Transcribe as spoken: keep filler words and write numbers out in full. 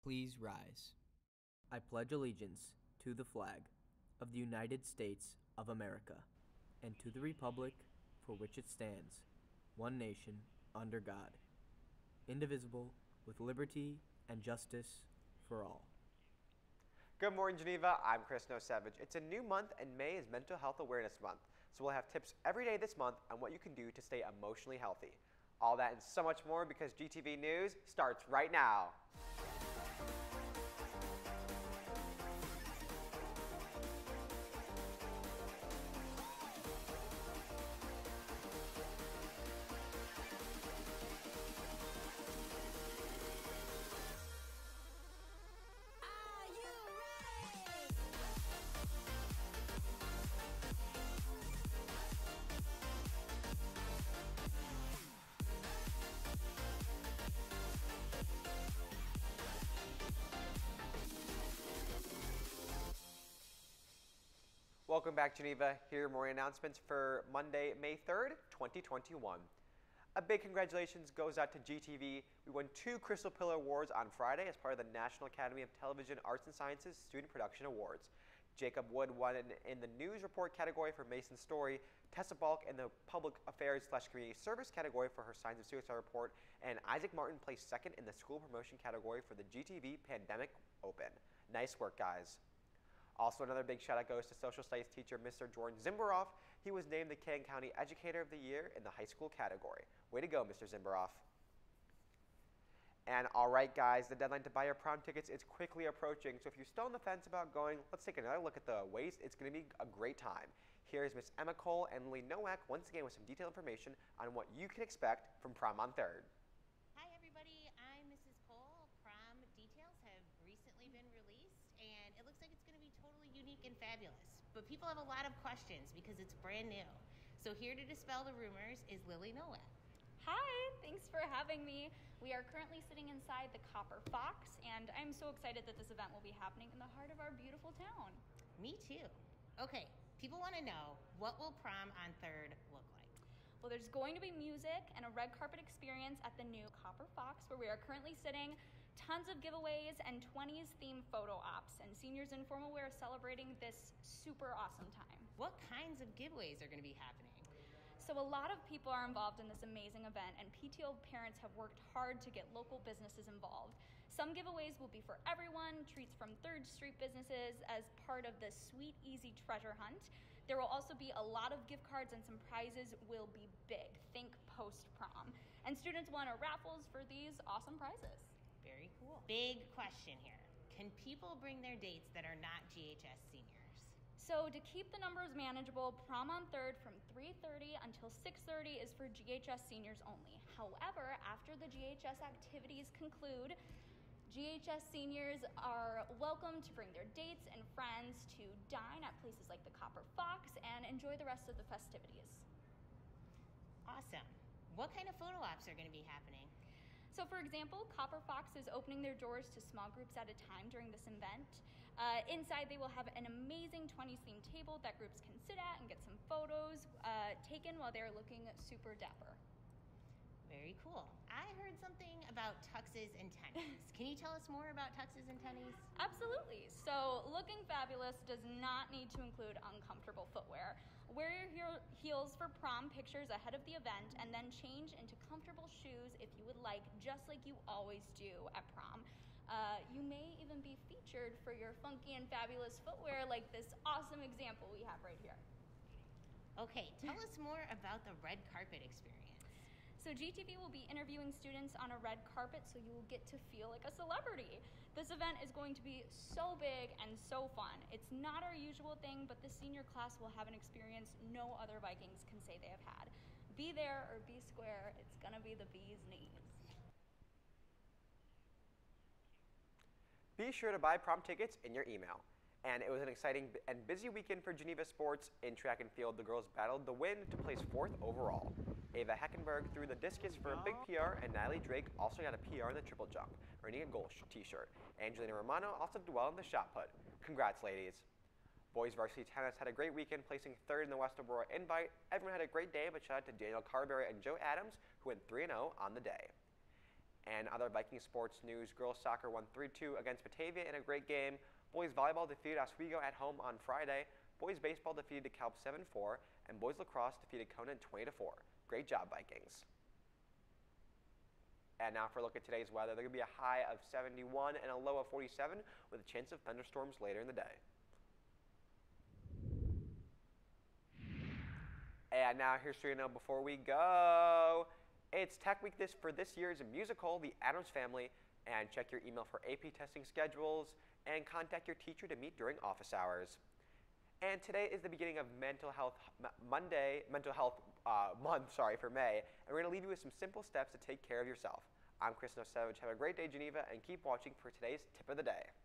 please rise. I pledge allegiance to the flag of the United States of America and to the republic for which it stands, one nation, under God, indivisible, with liberty and justice for all. Good morning, Geneva. I'm Chris Nosevich. It's a new month, and May is Mental Health Awareness Month, so we'll have tips every day this month on what you can do to stay emotionally healthy. All that and so much more because G T V News starts right now. Welcome back, Geneva. Here are more announcements for Monday, May third, twenty twenty-one. A big congratulations goes out to G T V. We won two Crystal Pillar Awards on Friday as part of the National Academy of Television Arts and Sciences Student Production Awards. Jacob Wood won in, in the News Report category for Mason's Story, Tessa Balk in the Public Affairs slash Community Service category for her Signs of Suicide report, and Isaac Martin placed second in the School Promotion category for the G T V Pandemic Open. Nice work, guys. Also, another big shout out goes to social studies teacher Mister Jordan Zimberoff. He was named the Kane County Educator of the Year in the high school category. Way to go, Mister Zimberoff. And all right, guys, the deadline to buy your prom tickets is quickly approaching. So if you're still on the fence about going, let's take another look at the ways. It's going to be a great time. Here's Miss Emma Cole and Emily Nowak once again with some detailed information on what you can expect from prom on third. Hi, everybody. I'm Missus Cole. Prom details have recently been released, and it looks like it's going to be totally unique and fabulous. But people have a lot of questions because it's brand new. So here to dispel the rumors is Lily Nowak. Hi, thanks for having me. We are currently sitting inside the Copper Fox, and I'm so excited that this event will be happening in the heart of our beautiful town. Me too. Okay, people want to know, what will prom on third look like? Well, there's going to be music and a red carpet experience at the new Copper Fox, where we are currently sitting, tons of giveaways and twenties themed photo ops, and seniors in formal wear celebrating this super awesome time. What kinds of giveaways are going to be happening? So a lot of people are involved in this amazing event, and P T O parents have worked hard to get local businesses involved. Some giveaways will be for everyone, treats from third Street businesses as part of the Sweet Easy Treasure Hunt. There will also be a lot of gift cards, and some prizes will be big. Think post-prom. And students will enter raffles for these awesome prizes. Very cool. Big question here. Can people bring their dates that are not G H S seniors? So to keep the numbers manageable, prom on third from three thirty until six thirty is for G H S seniors only. However, after the G H S activities conclude, G H S seniors are welcome to bring their dates and friends to dine at places like the Copper Fox and enjoy the rest of the festivities. Awesome. What kind of photo ops are going to be happening? So for example, Copper Fox is opening their doors to small groups at a time during this event. Uh, inside, they will have an amazing twenties themed table that groups can sit at and get some photos uh, taken while they're looking super dapper. Very cool. I heard something about tuxes and tennies. Can you tell us more about tuxes and tennies? Absolutely. So looking fabulous does not need to include uncomfortable footwear. Wear your heel- heels for prom pictures ahead of the event, and then change into comfortable shoes if you would like, just like you always do at prom. Uh, you may even be featured for your funky and fabulous footwear, like this awesome example we have right here. Okay, tell us more about the red carpet experience. So G T V will be interviewing students on a red carpet, so you will get to feel like a celebrity. This event is going to be so big and so fun. It's not our usual thing, but the senior class will have an experience no other Vikings can say they have had. Be there or be square, it's gonna be the bee's knees. Be sure to buy prom tickets in your email. And it was an exciting and busy weekend for Geneva sports. In track and field, the girls battled the win to place fourth overall. Ava Heckenberg threw the discus for a big P R, and Natalie Drake also got a P R in the triple jump, earning a gold t-shirt. Angelina Romano also did well in the shot put. Congrats, ladies. Boys varsity tennis had a great weekend, placing third in the West Aurora Invite. Everyone had a great day, but shout out to Daniel Carberry and Joe Adams, who went three and oh on the day. And other Viking sports news, girls soccer won three two against Batavia in a great game. Boys volleyball defeated Oswego at home on Friday. Boys baseball defeated DeKalb seven four. And boys lacrosse defeated Conan twenty to four. Great job, Vikings. And now for a look at today's weather. There will be a high of seventy-one and a low of forty-seven with a chance of thunderstorms later in the day. And now here's what you know before we go. It's Tech Week this for this year's musical, The Addams Family, and check your email for A P testing schedules and contact your teacher to meet during office hours. And today is the beginning of Mental Health Monday, Mental Health uh, Month, sorry, for May, and we're going to leave you with some simple steps to take care of yourself. I'm Chris Nosevich. Have a great day, Geneva, and keep watching for today's Tip of the Day.